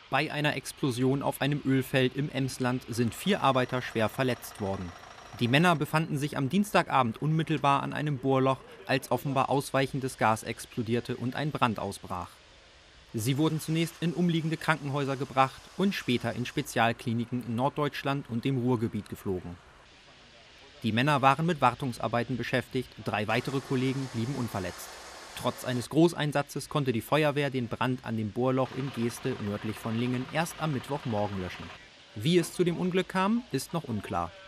Bei einer Explosion auf einem Ölfeld im Emsland sind 4 Arbeiter schwer verletzt worden. Die Männer befanden sich am Dienstagabend unmittelbar an einem Bohrloch, als offenbar ausweichendes Gas explodierte und ein Brand ausbrach. Sie wurden zunächst in umliegende Krankenhäuser gebracht und später in Spezialkliniken in Norddeutschland und dem Ruhrgebiet geflogen. Die Männer waren mit Wartungsarbeiten beschäftigt, 3 weitere Kollegen blieben unverletzt. Trotz eines Großeinsatzes konnte die Feuerwehr den Brand an dem Bohrloch in Geeste nördlich von Lingen erst am Mittwochmorgen löschen. Wie es zu dem Unglück kam, ist noch unklar.